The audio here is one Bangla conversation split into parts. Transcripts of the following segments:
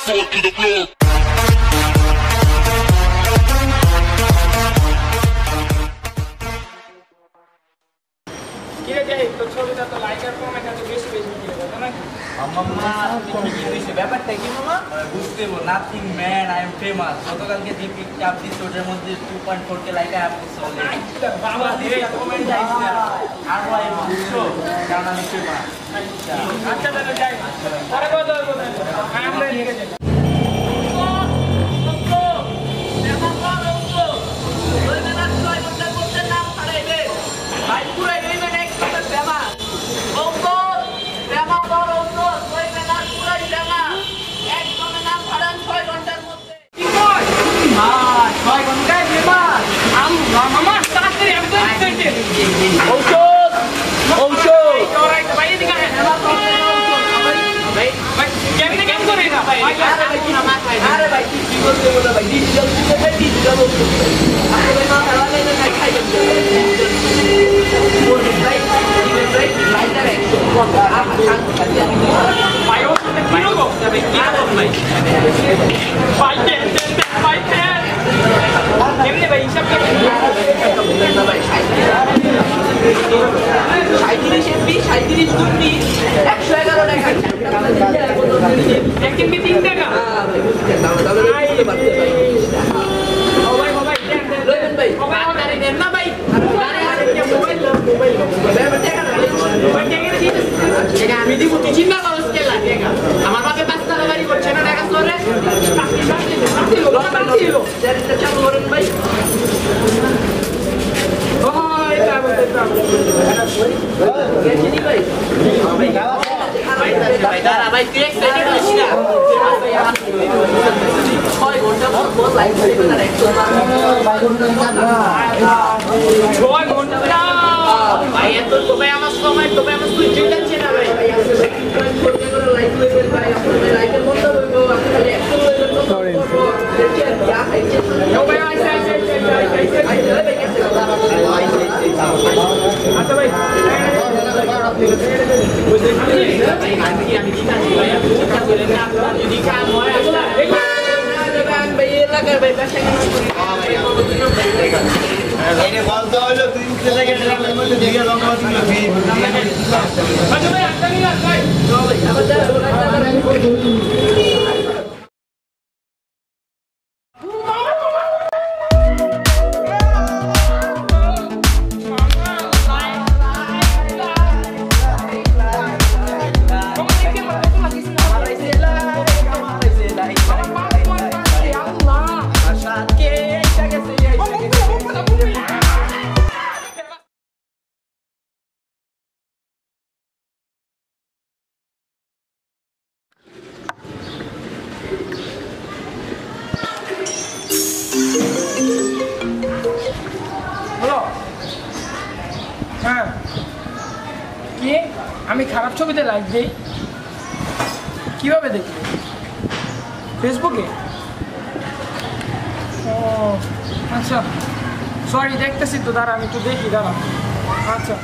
foot to the floor. কিরে যাই তো ছবিটা তো লাইক আর কমেন্ট এত বেশি বেশি কি কথা নাকি মাম্মা কি হইছে ব্যাপারটা কি মামা বুঝতে বল nothing man I am famous গতকালকে যে পিকটা আপনি ওটার মধ্যে 2.4 কে লাইক আপনি চলে বাবা ধীরে কমেন্ট আইছে আর ভাই বুঝছো কারণ আমি ফেমাস আচ্ছা তাহলে যাই পরে কথা বলবো আমরা নিয়ে যাই अरे भाई की बोलते बोला भाई डिजिटल डिजिटल আমি খারাপ ছবিতে লাইক দেই কিভাবে দেখি ফেসবুকে ও আচ্ছা সরি দেখতেছি তো দাঁড়া আমি একটু দেখি দাঁড়া আচ্ছা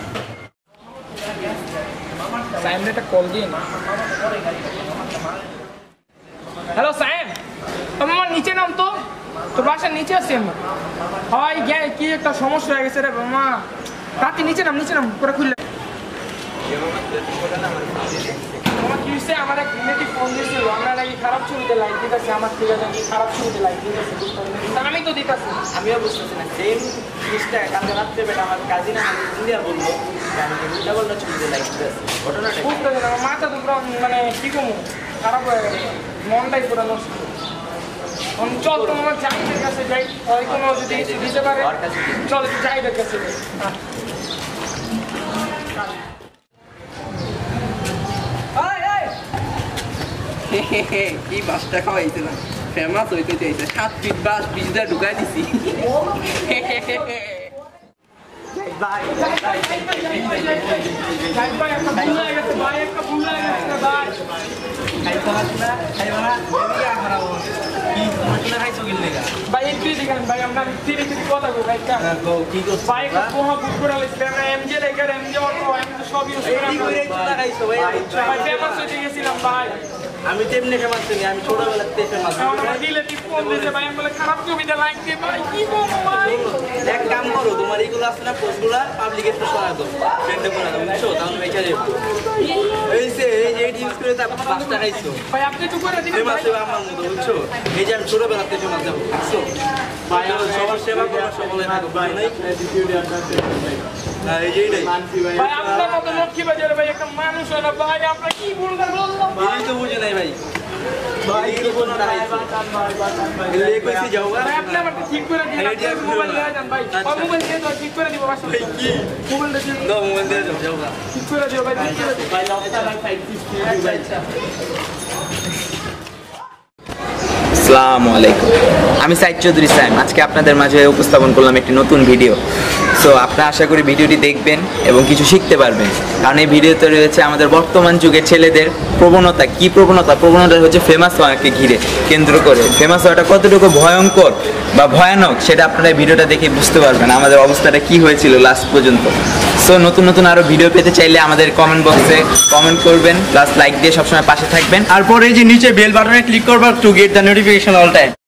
সাইমটা কল দিয়ে না হ্যালো সাইম তোমার নিচে নাম তো তোর বাসার নিচে আছি আমি হয় গ্যাস কি একটা সমস্যা হয়ে গেছে রে মামা রাতে নিচে নাম পুরো খুললে তোমার কি হয়েছে আমার এক রিলেটিভ ফোন দিয়েছিল আমরা নাকি খারাপ ছবিতে লাইক দিতেছি আমার থেকে নাকি খারাপ ছবিতে লাইক দিতেছে আমি তো দিতেছি আমিও বুঝতেছি না সেম জিনিসটা কালকে রাত্রে বেটা আমার কাজিন আমাকে ইন্ডিয়া বললো আমি ডাবল ছবিতে লাইক দিতেছি ঘটনাটা বুঝতেছি না আমার মাথা তো পুরো মানে কি কমু খারাপ হয়ে গেছে মনটাই পুরো নষ্ট চল তোমার জাহিদের কাছে যাই হয় কোনো যদি দিতে পারে চল জাহিদের কাছে কি বাসটা খাওয়াইছে না ফেমাস হইতে চাইছে 7 ফিট বাস বিজদা ঢুকাই দিছি বাই ভাই একটু দেখেন ভাই আমরা ধীরে ধীরে কথা বলবো ভাই ভাই পোহা বুক করে লাগছে আমরা এমজে লেখার এমজে অটো আমি তো সব ইউজ করি ভাই ফেমাস হয়ে গেছিলাম ভাই আমি তেমনি ফেমাস নি, আমি ছোটবেলাতে ফেমাস। আমার রিলেটিভ ফোন দিয়েছে ভাই, আমি বলে খারাপ ছবিটা লাইক দে ভাই, কি বলবো ভাই। এক কাম করো, তোমার এইগুলো আছে না পোস্টগুলো পাবলিক একটু সরাই দাও, ফ্রেন্ডে করে দাও, বুঝছো? তাহলে বেঁচে যাবো। এই যে এই ইউজ করে তা 5 টাকা খাইছো ভাই, আপনি একটু করে দিবেন ফেমাস ভাই। হবে আমার মতো, বুঝছো? এই যে আমি ছোটবেলাতে ফেমাস যাবো, বুঝছো? ভাই সবার সেবা করো, সকলে থাকো, ভাই নাই না এই যে এইটাই ভাই আপনার মতো লক্ষ্মী বাজারে ভাই একটা মানুষ হয় না ভাই, আমরা কি বলবো বললাম ভাই তো বুঝে নাই ভাই। ভাই কি কোন টাকা এলে কইছি যাও ভাই, আপনি আমাকে ঠিক করে দিন, আপনি মোবাইল নিয়ে যান ভাই, মোবাইল দিয়ে দাও, ঠিক করে দিব বাসা। ভাই কি মোবাইলটা দিয়ে দাও, মোবাইল দিয়ে যাও, যাও ঠিক করে দিও ভাই, ঠিক করে দিও ভাই লক্ষ্য টাকা 550 ভাই। আসসালামু আলাইকুম, আমি সাইদ চৌধুরী সাইম। আজকে আপনাদের মাঝে উপস্থাপন করলাম একটি নতুন ভিডিও। সো আপনারা আশা করি ভিডিওটি দেখবেন এবং কিছু শিখতে পারবেন, কারণ এই ভিডিওতে রয়েছে আমাদের বর্তমান যুগের ছেলেদের প্রবণতা। কি প্রবণতা হচ্ছে ফেমাস হওয়াকে ঘিরে কেন্দ্র করে। ফেমাস হওয়াটা কতটুকু ভয়ঙ্কর বা ভয়ানক সেটা আপনারা এই ভিডিওটা দেখে বুঝতে পারবেন, আমাদের অবস্থাটা কি হয়েছিল লাস্ট পর্যন্ত। সো নতুন আরও ভিডিও পেতে চাইলে আমাদের কমেন্ট বক্সে কমেন্ট করবেন, প্লাস লাইক দিয়ে সবসময় পাশে থাকবেন। তারপরে এই যে নিচে বেল বাটনে ক্লিক করবা to get the notification all time.